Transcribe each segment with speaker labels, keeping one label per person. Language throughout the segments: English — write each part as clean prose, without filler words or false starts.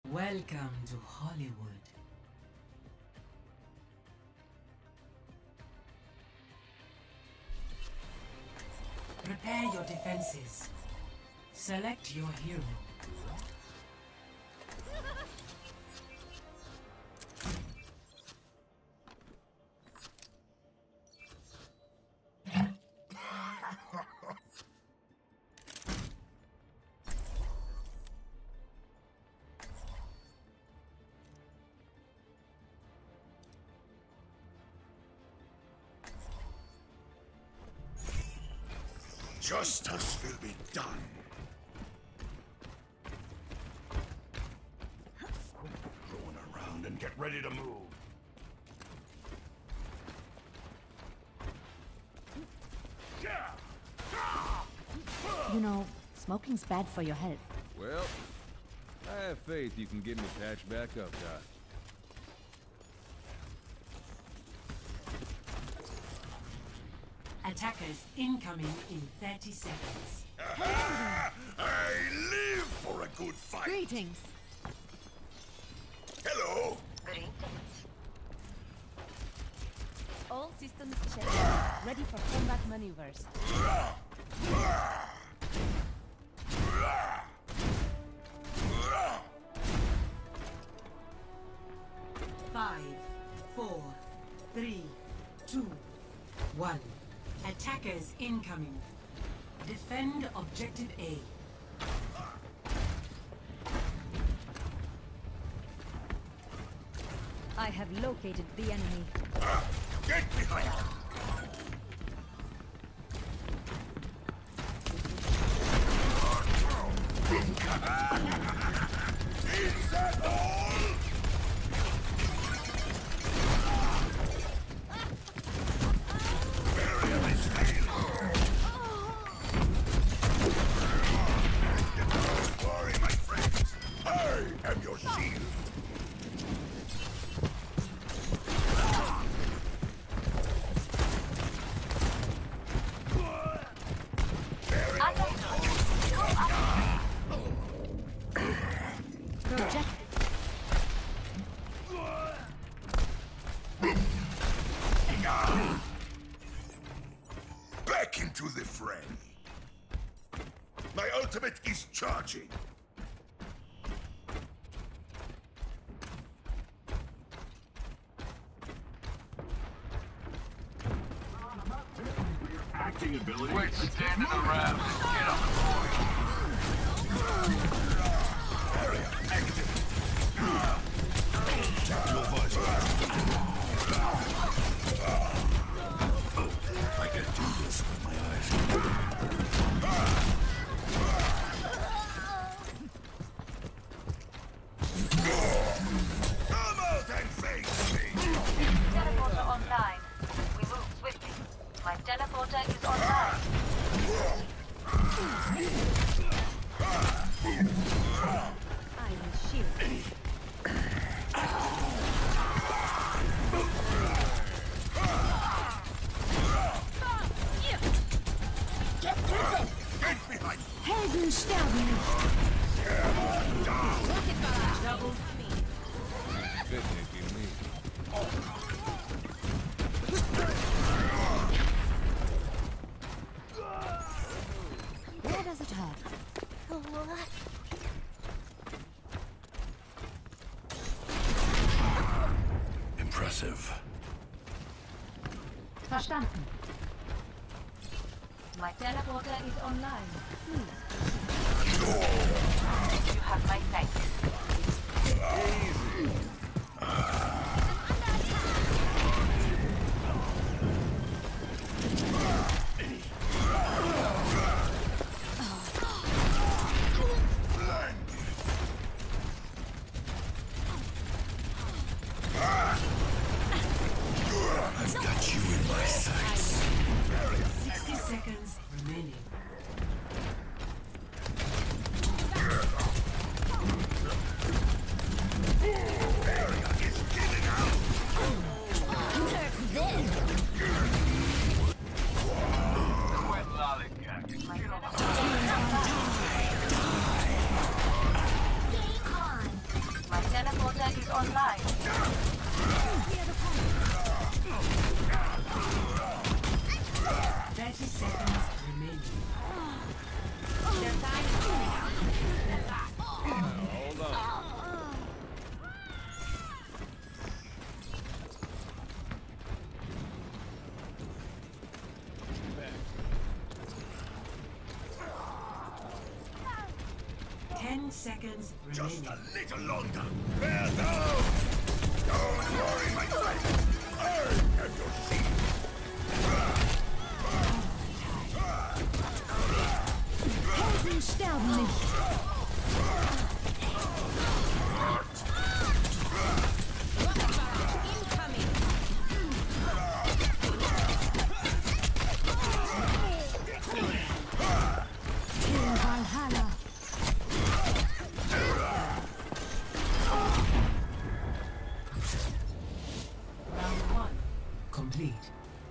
Speaker 1: Welcome to Hollywood. Prepare your defenses. Select your hero.
Speaker 2: Justice will be done. Going around and get ready to move.
Speaker 3: You know, smoking's bad for your health.
Speaker 4: Well, I have faith you can get me patched back up, Doc.
Speaker 1: Attackers incoming in 30 seconds.
Speaker 2: I live for a good fight.
Speaker 3: Greetings.
Speaker 2: Hello.
Speaker 3: All systems checked. Ready for combat maneuvers.
Speaker 1: 5, 4, 3, 2, 1. Attackers incoming. Defend objective A.
Speaker 3: I have located the enemy.
Speaker 2: Get behind. Is that all? Barrier is failed. Don't worry, my friends. I am your shield.
Speaker 3: Project.
Speaker 2: Back into the fray. My ultimate is charging.
Speaker 5: Acting ability.
Speaker 6: Quit standing around. Get on the point.
Speaker 2: Area active. Tactical visor. I can do this with my eyes. Come out and face me.
Speaker 7: Teleporter online. We move swiftly. My teleporter is online.
Speaker 3: I will shield.
Speaker 2: Get behind.
Speaker 3: Helden sterben nicht.
Speaker 1: Double
Speaker 4: Fit if you need.
Speaker 3: Where does it hurt?
Speaker 2: Impressive.
Speaker 3: Verstanden.
Speaker 7: My teleporter is online. You have my thanks.
Speaker 2: I've got you in my sights.
Speaker 1: 60 seconds remaining.
Speaker 2: Area is giving out.
Speaker 6: Quit lollygagging. Get on the
Speaker 7: teleporter is online.
Speaker 1: 30 seconds remaining.
Speaker 4: Hold on.
Speaker 1: 10 seconds
Speaker 2: Just
Speaker 1: remaining.
Speaker 2: a little longer. Bear down! Don't worry, my friend. I am your shield.
Speaker 3: Helden sterben nicht. Till Valhalla.
Speaker 1: Round 1 complete.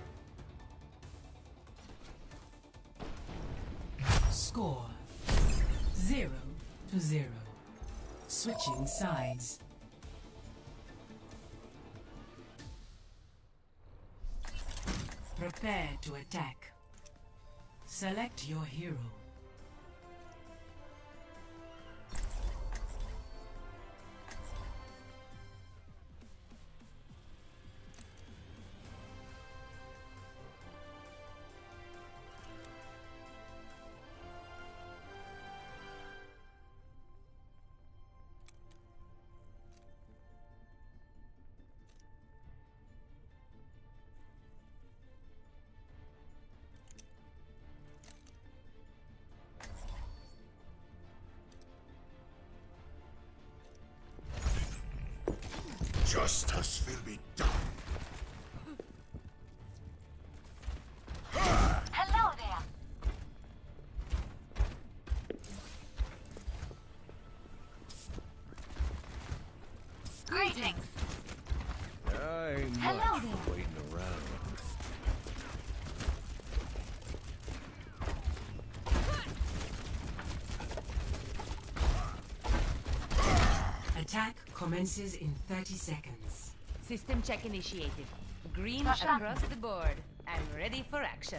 Speaker 1: Score 0-0. Switching sides. Prepare to attack. Select your hero.
Speaker 2: Justice will be done.
Speaker 7: Hello there. Greetings.
Speaker 4: I ain't
Speaker 7: Hello
Speaker 4: much
Speaker 7: there.
Speaker 4: for waiting around.
Speaker 1: Attack commences in 30 seconds.
Speaker 5: System check initiated. Green
Speaker 7: Verstanden.
Speaker 5: across the board. I'm ready for action.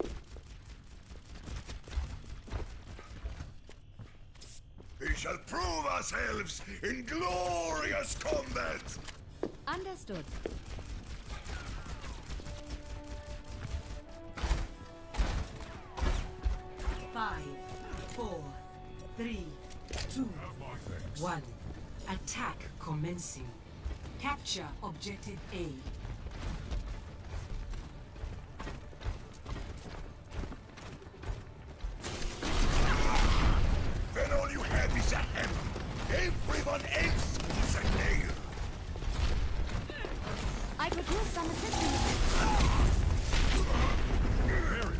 Speaker 2: We shall prove ourselves in glorious combat.
Speaker 3: Understood.
Speaker 1: Five, 4, 3, 2, 1. Attack commencing. Capture objective A.
Speaker 2: When all you have is a hammer, everyone else is a nail.
Speaker 3: I could use some assistance.
Speaker 2: Very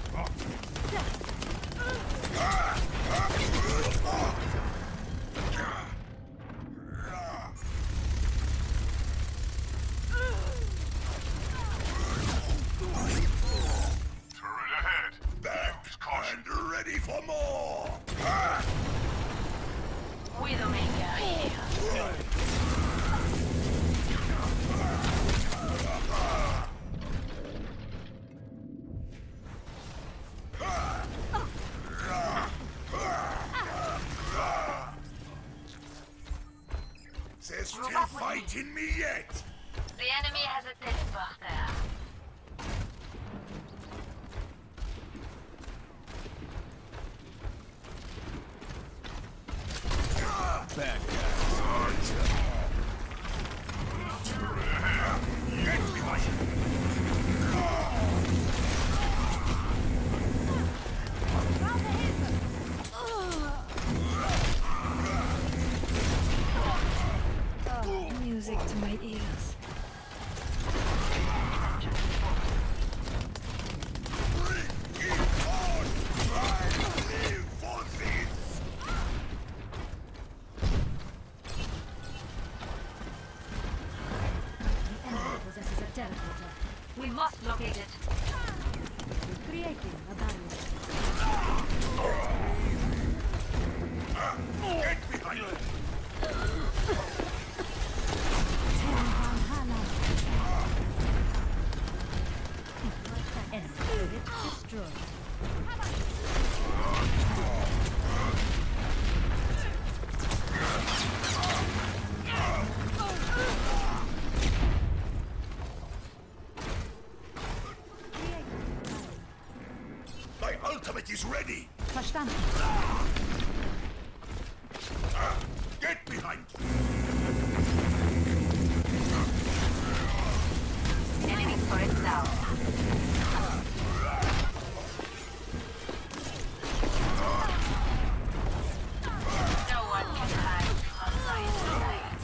Speaker 6: Turret ahead.
Speaker 2: back and ready for more.
Speaker 7: Widowmaker here.
Speaker 2: There's still fight in me yet.
Speaker 7: The enemy has a teleporter.
Speaker 4: Back.
Speaker 2: Get behind me.
Speaker 3: Music to my ears.
Speaker 2: Bring it on. I live for this.
Speaker 3: The enemy possesses a teleporter.
Speaker 7: We must locate it.
Speaker 3: Creating a barrier.
Speaker 2: Get behind me. is ready.
Speaker 3: Verstanden.
Speaker 2: Get behind.
Speaker 7: Enemy turret down. No one can hide from my sight.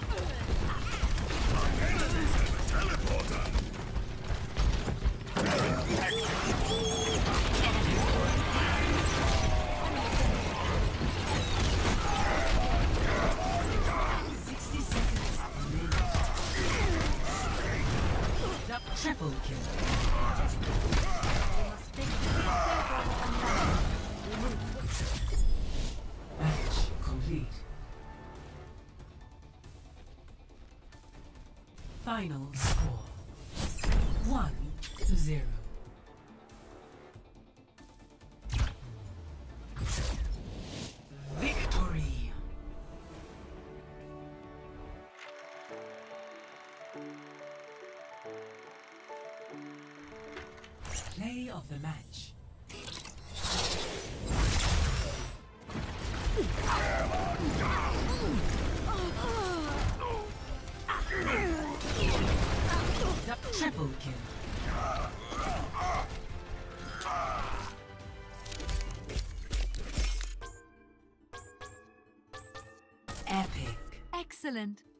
Speaker 2: Enemies have a teleporter.
Speaker 1: Triple kill. Match complete. Final score 1-0. Victory. Play of the match. Triple kill. Epic.
Speaker 3: Excellent.